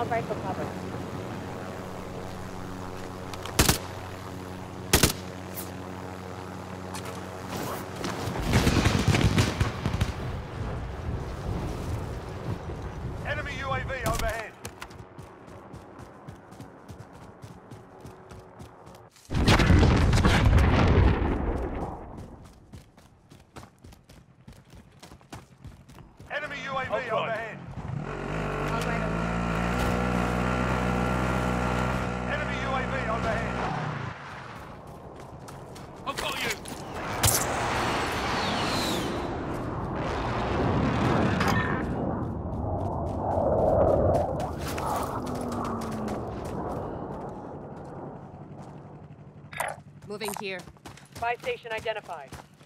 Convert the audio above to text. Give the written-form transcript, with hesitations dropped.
right for cover. Enemy UAV overhead. Enemy UAV overhead. On right over. Enemy UAV overhead. I've got you! Moving here. Buy station identified.